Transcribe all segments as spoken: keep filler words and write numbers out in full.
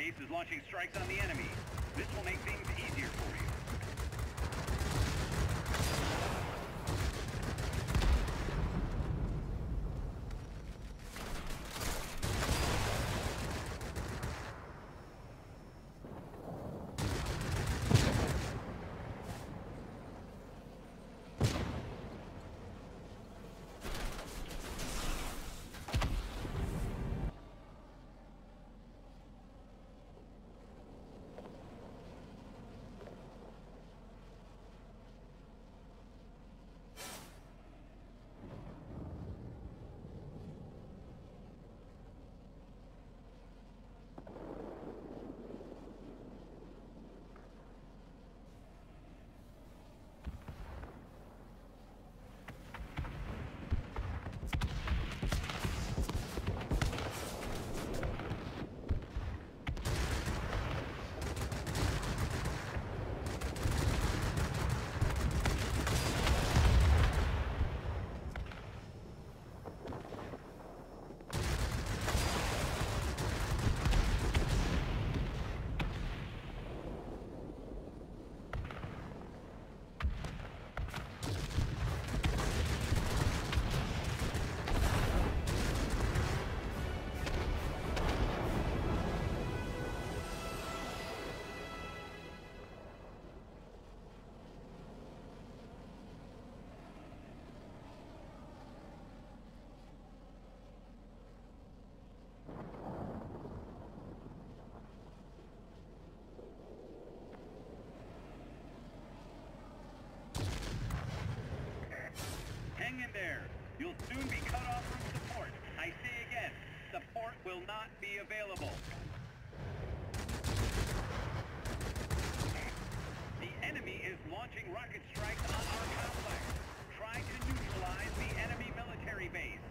base is launching strikes on the enemy. This will make things easier for you. Hang in there. You'll soon be cut off from support. I say again, support will not be available. The enemy is launching rocket strikes on our complex. Try to neutralize the enemy military base.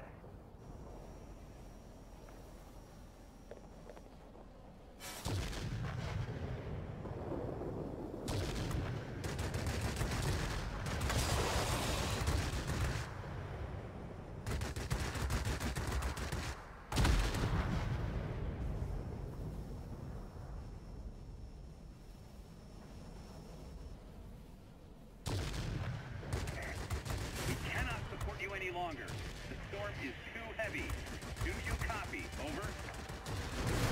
Any longer. The storm is too heavy. Do you copy? Over.